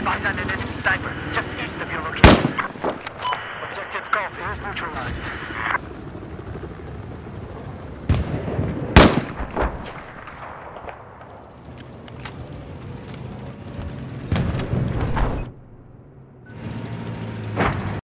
Spies on an enemy sniper, just east of your location. Objective Golf is neutralized.